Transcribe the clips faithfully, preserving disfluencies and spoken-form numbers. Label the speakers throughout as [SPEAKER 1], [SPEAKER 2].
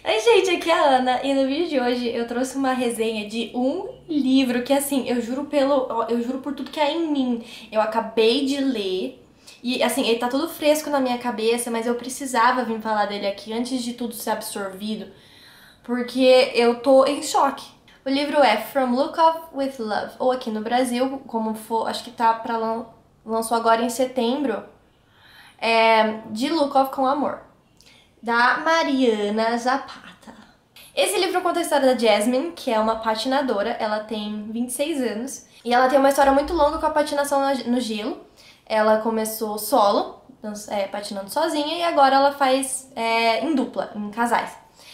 [SPEAKER 1] Oi, gente, aqui é a Ana e no vídeo de hoje eu trouxe uma resenha de um livro que, assim, eu juro pelo, eu juro por tudo que é em mim. Eu acabei de ler e, assim, ele tá tudo fresco na minha cabeça, mas eu precisava vir falar dele aqui antes de tudo ser absorvido, porque eu tô em choque. O livro é From Lukov with Love, ou aqui no Brasil, como for, acho que tá pra lan lançou agora em setembro, é De Lukov com Amor, da Mariana Zapata. Esse livro conta a história da Jasmine, que é uma patinadora. Ela tem vinte e seis anos e ela tem uma história muito longa com a patinação no gelo. Ela começou solo, é, patinando sozinha, e agora ela faz é, em dupla, em casais.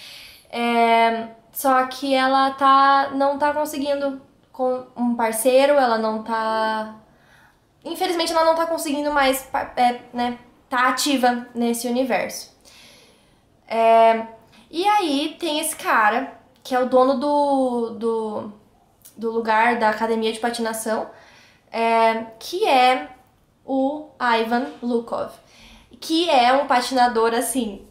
[SPEAKER 1] É, só que ela tá, não tá conseguindo com um parceiro, ela não tá... Infelizmente ela não tá conseguindo mais é, né, tá ativa nesse universo. É, e aí tem esse cara, que é o dono do, do, do lugar, da academia de patinação, é, que é o Ivan Lukov, que é um patinador, assim,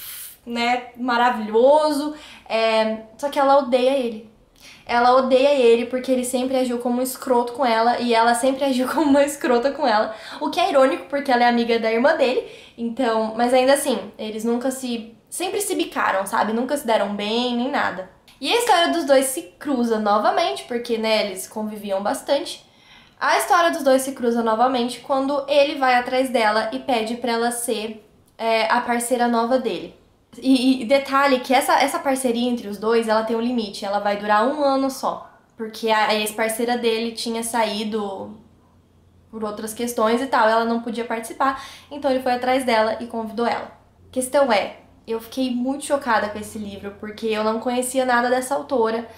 [SPEAKER 1] né, maravilhoso, é, só que ela odeia ele. Ela odeia ele porque ele sempre agiu como um escroto com ela e ela sempre agiu como uma escrota com ela. O que é irônico porque ela é amiga da irmã dele, então, mas ainda assim, eles nunca se... sempre se bicaram, sabe? Nunca se deram bem, nem nada. E a história dos dois se cruza novamente, porque, né, eles conviviam bastante. A história dos dois se cruza novamente quando ele vai atrás dela e pede pra ela ser é, a parceira nova dele. E, e detalhe que essa, essa parceria entre os dois, ela tem um limite, ela vai durar um ano só. Porque a ex-parceira dele tinha saído por outras questões e tal, ela não podia participar, então ele foi atrás dela e convidou ela. A questão é, eu fiquei muito chocada com esse livro, porque eu não conhecia nada dessa autora.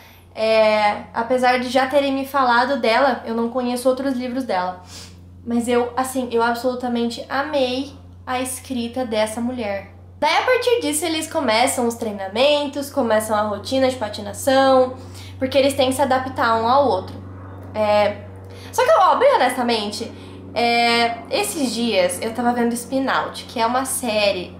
[SPEAKER 1] É, apesar de já terem me falado dela, eu não conheço outros livros dela. Mas eu, assim, eu absolutamente amei a escrita dessa mulher. Daí, a partir disso, eles começam os treinamentos, começam a rotina de patinação, porque eles têm que se adaptar um ao outro. É... Só que, ó, bem honestamente, é... esses dias eu tava vendo Spin Out, que é uma série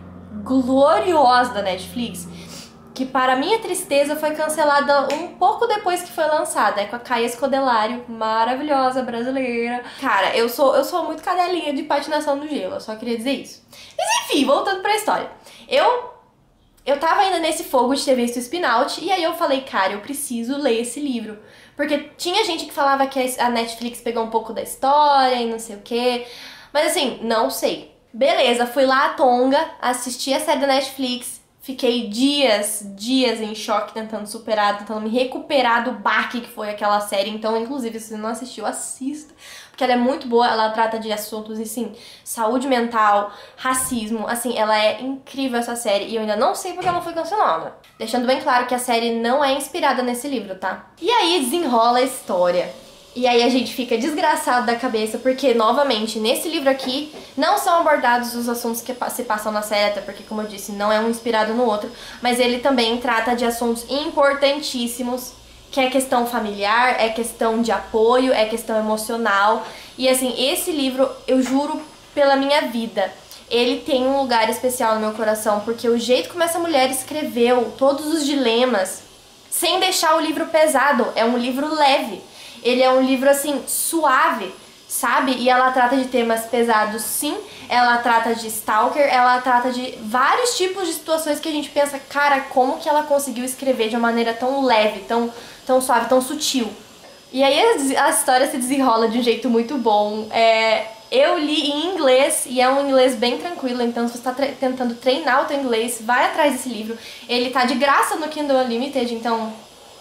[SPEAKER 1] gloriosa da Netflix, que para minha tristeza foi cancelada um pouco depois que foi lançada. É com a Caia Scodelario, maravilhosa, brasileira. Cara, eu sou, eu sou muito cadelinha de patinação no gelo, eu só queria dizer isso. Mas enfim, voltando pra história. Eu, eu tava ainda nesse fogo de ter visto o Spin Out, e aí eu falei, cara, eu preciso ler esse livro. Porque tinha gente que falava que a Netflix pegou um pouco da história e não sei o quê. Mas assim, não sei. Beleza, fui lá a Tonga, assisti a série da Netflix, fiquei dias, dias em choque tentando superar, tentando me recuperar do baque que foi aquela série. Então, inclusive, se você não assistiu, assista, porque ela é muito boa, ela trata de assuntos, assim, saúde mental, racismo, assim, ela é incrível essa série, e eu ainda não sei porque ela não foi cancelada. Deixando bem claro que a série não é inspirada nesse livro, tá? E aí desenrola a história. E aí a gente fica desgraçado da cabeça, porque, novamente, nesse livro aqui, não são abordados os assuntos que se passam na série, até porque, como eu disse, não é um inspirado no outro, mas ele também trata de assuntos importantíssimos, que é questão familiar, é questão de apoio, é questão emocional. E, assim, esse livro, eu juro pela minha vida, ele tem um lugar especial no meu coração, porque o jeito como essa mulher escreveu todos os dilemas, sem deixar o livro pesado, é um livro leve. Ele é um livro, assim, suave, sabe? E ela trata de temas pesados, sim. Ela trata de stalker, ela trata de vários tipos de situações que a gente pensa, cara, como que ela conseguiu escrever de uma maneira tão leve, tão, tão suave, tão sutil. E aí a, a história se desenrola de um jeito muito bom. É, eu li em inglês, e é um inglês bem tranquilo, então se você está tre- tentando treinar o teu inglês, vai atrás desse livro. Ele tá de graça no Kindle Unlimited, então...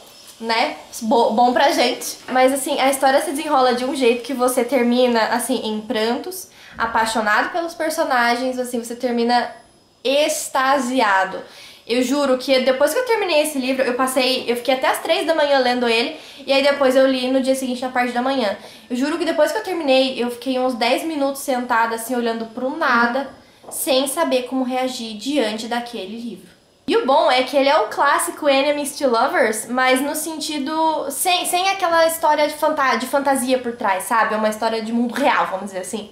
[SPEAKER 1] né, Bo bom pra gente. Mas assim, a história se desenrola de um jeito que você termina, assim, em prantos, apaixonado pelos personagens, assim, você termina extasiado. Eu juro que depois que eu terminei esse livro, eu passei, eu fiquei até as três da manhã lendo ele, e aí depois eu li no dia seguinte na parte da manhã. Eu juro que depois que eu terminei, eu fiquei uns dez minutos sentada, assim, olhando pro nada, sem saber como reagir diante daquele livro. E o bom é que ele é o clássico Enemies to Lovers, mas no sentido... Sem, sem aquela história de, fanta de fantasia por trás, sabe? É uma história de mundo real, vamos dizer assim.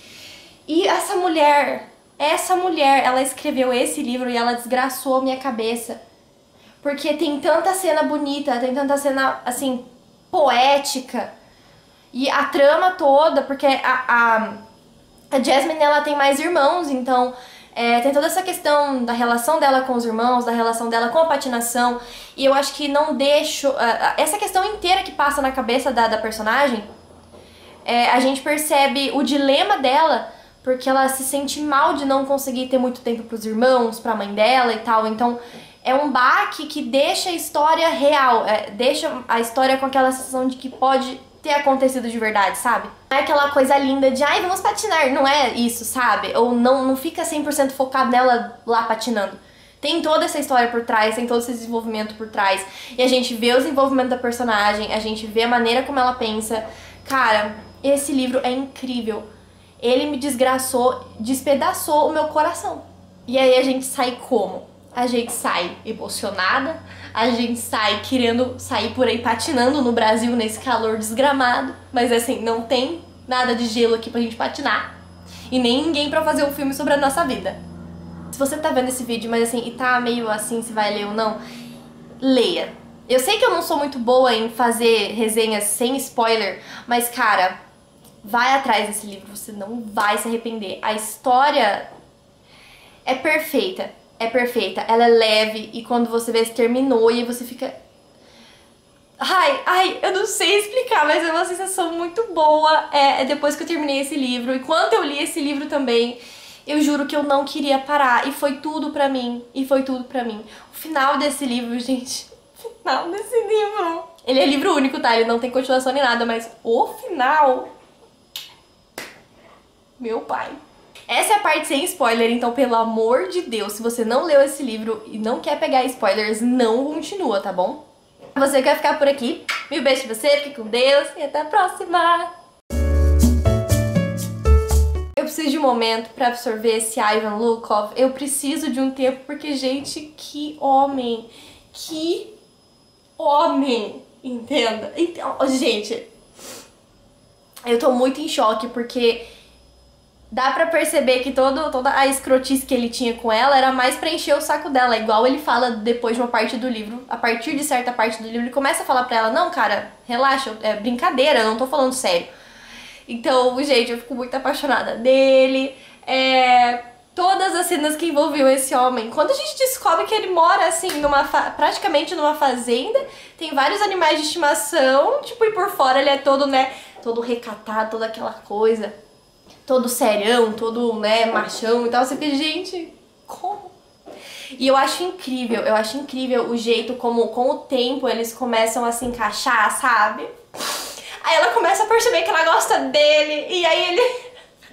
[SPEAKER 1] E essa mulher, essa mulher, ela escreveu esse livro e ela desgraçou a minha cabeça porque tem tanta cena bonita, tem tanta cena, assim, poética. E a trama toda, porque a, a, a Jasmine, ela tem mais irmãos, então é, tem toda essa questão da relação dela com os irmãos, da relação dela com a patinação. E eu acho que não deixo... Uh, essa questão inteira que passa na cabeça da, da personagem, é, a gente percebe o dilema dela, porque ela se sente mal de não conseguir ter muito tempo pros irmãos, pra mãe dela e tal. Então é um baque que deixa a história real, é, deixa a história com aquela sensação de que pode ter acontecido de verdade, sabe? Não é aquela coisa linda de, ai, vamos patinar, não é isso, sabe? Ou não, não fica cem por cento focado nela lá patinando. Tem toda essa história por trás, tem todo esse desenvolvimento por trás. E a gente vê o desenvolvimento da personagem, a gente vê a maneira como ela pensa. Cara, esse livro é incrível. Ele me desgraçou, despedaçou o meu coração. E aí a gente sai como? A gente sai emocionada, a gente sai querendo sair por aí patinando no Brasil nesse calor desgramado, mas assim, não tem nada de gelo aqui pra gente patinar e nem ninguém pra fazer um filme sobre a nossa vida. Se você tá vendo esse vídeo, mas assim, e tá meio assim, se vai ler ou não, leia. Eu sei que eu não sou muito boa em fazer resenhas sem spoiler, mas cara, vai atrás desse livro, você não vai se arrepender. A história é perfeita. É perfeita, ela é leve e quando você vê se terminou e você fica... Ai, ai, eu não sei explicar, mas é uma sensação muito boa é, depois que eu terminei esse livro. E quando eu li esse livro também, eu juro que eu não queria parar. E foi tudo pra mim, e foi tudo pra mim. O final desse livro, gente, o final desse livro... Ele é livro único, tá? Ele não tem continuação nem nada, mas o final... Meu pai... Essa é a parte sem spoiler, então pelo amor de Deus, se você não leu esse livro e não quer pegar spoilers, não continua, tá bom? Você quer ficar por aqui? Mil beijos pra você, fique com Deus e até a próxima! Eu preciso de um momento pra absorver esse Ivan Lukov, eu preciso de um tempo porque, gente, que homem, que homem, entenda? Então, gente, eu tô muito em choque porque... Dá pra perceber que todo, toda a escrotice que ele tinha com ela era mais pra encher o saco dela. Igual ele fala depois de uma parte do livro, a partir de certa parte do livro, ele começa a falar pra ela, não, cara, relaxa, é brincadeira, eu não tô falando sério. Então, gente, eu fico muito apaixonada dele. É... Todas as cenas que envolviam esse homem. Quando a gente descobre que ele mora, assim, numa fa... praticamente numa fazenda, tem vários animais de estimação, tipo, e por fora ele é todo, né, todo recatado, toda aquela coisa... todo serião, todo, né, machão e tal, você fica, gente, como? E eu acho incrível, eu acho incrível o jeito como, com o tempo, eles começam a se encaixar, sabe? Aí ela começa a perceber que ela gosta dele, e aí ele...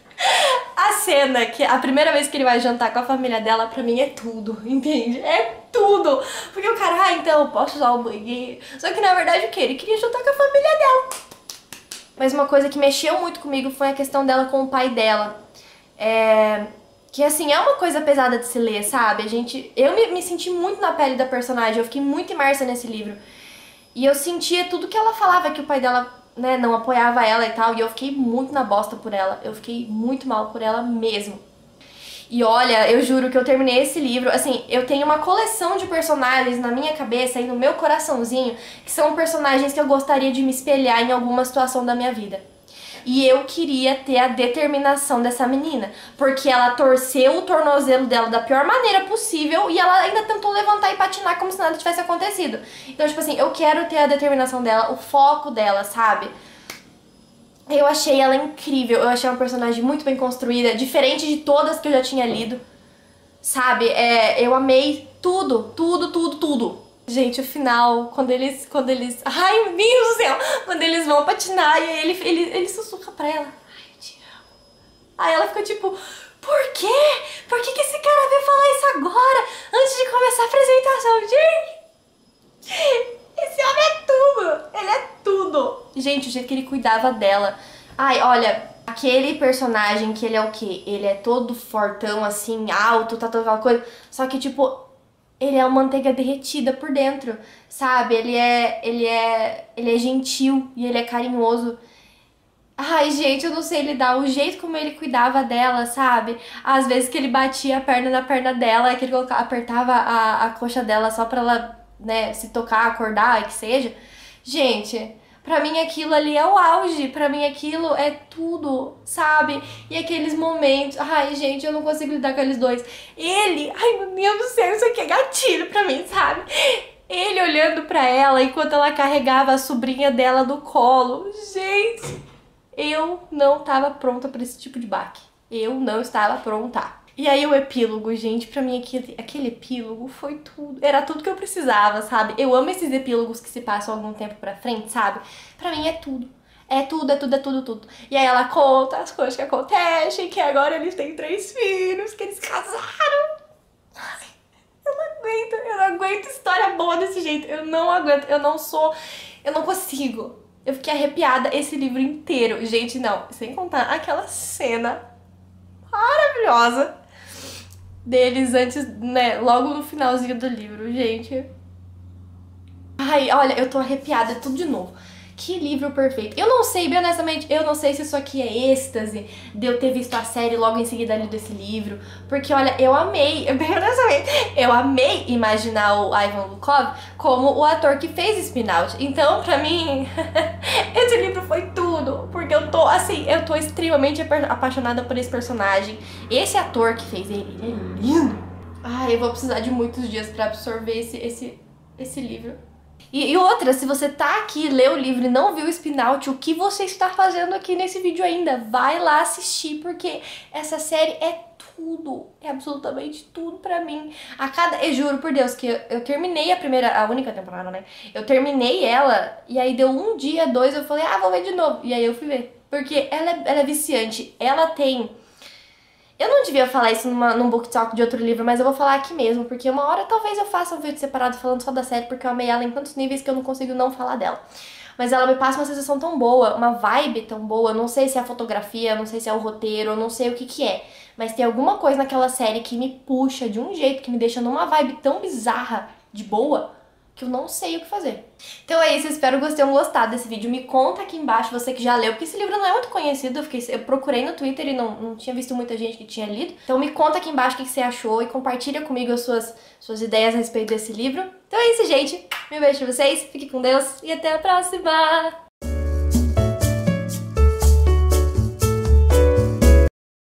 [SPEAKER 1] A cena, que a primeira vez que ele vai jantar com a família dela, pra mim é tudo, entende? É tudo! Porque o cara, ah, então eu posso usar o banheiro. Só que na verdade o que? Ele queria jantar com a família dela. Mas uma coisa que mexeu muito comigo foi a questão dela com o pai dela. É... Que assim, é uma coisa pesada de se ler, sabe? A gente... Eu me, me senti muito na pele da personagem, eu fiquei muito imersa nesse livro. E eu sentia tudo que ela falava, que o pai dela, né, não apoiava ela e tal. E eu fiquei muito na bosta por ela, eu fiquei muito mal por ela mesmo. E olha, eu juro que eu terminei esse livro, assim, eu tenho uma coleção de personagens na minha cabeça e no meu coraçãozinho, que são personagens que eu gostaria de me espelhar em alguma situação da minha vida. E eu queria ter a determinação dessa menina, porque ela torceu o tornozelo dela da pior maneira possível e ela ainda tentou levantar e patinar como se nada tivesse acontecido. Então, tipo assim, eu quero ter a determinação dela, o foco dela, sabe? Eu achei ela incrível, eu achei uma personagem muito bem construída, diferente de todas que eu já tinha lido, sabe? É, eu amei tudo, tudo, tudo, tudo. Gente, o final, quando eles, quando eles, ai meu Deus do céu, quando eles vão patinar e ele, ele, ele sussurra pra ela, ai, eu te amo. Aí ela fica tipo, por quê? Por que que esse cara veio falar isso agora, antes de começar a apresentação? Gente, esse homem é tudo, ele é tudo. Gente, o jeito que ele cuidava dela. Ai, olha, aquele personagem que ele é o quê? Ele é todo fortão, assim, alto, tá toda aquela coisa. Só que, tipo, ele é uma manteiga derretida por dentro, sabe? Ele é, ele é, ele é gentil e ele é carinhoso. Ai, gente, eu não sei lidar. O jeito como ele cuidava dela, sabe? Às vezes que ele batia a perna na perna dela, que ele colocava, apertava a, a coxa dela só pra ela né, se tocar, acordar, que seja. Gente, pra mim aquilo ali é o auge, pra mim aquilo é tudo, sabe? E aqueles momentos, ai gente, eu não consigo lidar com aqueles dois. Ele, ai meu Deus do céu, isso aqui é gatilho pra mim, sabe? Ele olhando pra ela enquanto ela carregava a sobrinha dela no colo. Gente, eu não tava pronta pra esse tipo de baque. Eu não estava pronta. E aí o epílogo, gente, pra mim aquele, aquele epílogo foi tudo. Era tudo que eu precisava, sabe? Eu amo esses epílogos que se passam algum tempo pra frente, sabe? Pra mim é tudo. É tudo, é tudo, é tudo, tudo. E aí ela conta as coisas que acontecem, que agora eles têm três filhos, que eles casaram. Ai, eu não aguento, eu não aguento história boa desse jeito. Eu não aguento, eu não sou, eu não consigo. Eu fiquei arrepiada esse livro inteiro. Gente, não, sem contar aquela cena maravilhosa deles antes, né, logo no finalzinho do livro, gente. Ai, olha, eu tô arrepiada, tudo de novo. Que livro perfeito. Eu não sei, bem honestamente, eu não sei se isso aqui é êxtase de eu ter visto a série logo em seguida lido esse livro. Porque, olha, eu amei, bem honestamente, eu amei imaginar o Ivan Lukov como o ator que fez Spin Out. Então, pra mim, esse livro foi tudo. Porque eu tô, assim, eu tô extremamente apaixonada por esse personagem. Esse ator que fez ele, ele é lindo. Ai, eu vou precisar de muitos dias pra absorver esse, esse, esse livro. E, e outra, se você tá aqui, leu o livro e não viu o Spin Out, o que você está fazendo aqui nesse vídeo ainda? Vai lá assistir, porque essa série é tudo, é absolutamente tudo pra mim. A cada, eu juro por Deus que eu, eu terminei a primeira, a única temporada, né? Eu terminei ela e aí deu um dia, dois, eu falei, ah, vou ver de novo. E aí eu fui ver, porque ela é, ela é viciante, ela tem... Eu não devia falar isso numa, num book talk de outro livro, mas eu vou falar aqui mesmo, porque uma hora talvez eu faça um vídeo separado falando só da série, porque eu amei ela em tantos níveis que eu não consigo não falar dela. Mas ela me passa uma sensação tão boa, uma vibe tão boa, não sei se é a fotografia, não sei se é o roteiro, eu não sei o que que é, mas tem alguma coisa naquela série que me puxa de um jeito, que me deixa numa vibe tão bizarra, de boa, que eu não sei o que fazer. Então é isso, eu espero que vocês tenham gostado desse vídeo. Me conta aqui embaixo, você que já leu, porque esse livro não é muito conhecido, eu, fiquei, eu procurei no Twitter e não, não tinha visto muita gente que tinha lido. Então me conta aqui embaixo o que você achou e compartilha comigo as suas, suas ideias a respeito desse livro. Então é isso, gente. Um beijo pra vocês, fiquem com Deus e até a próxima!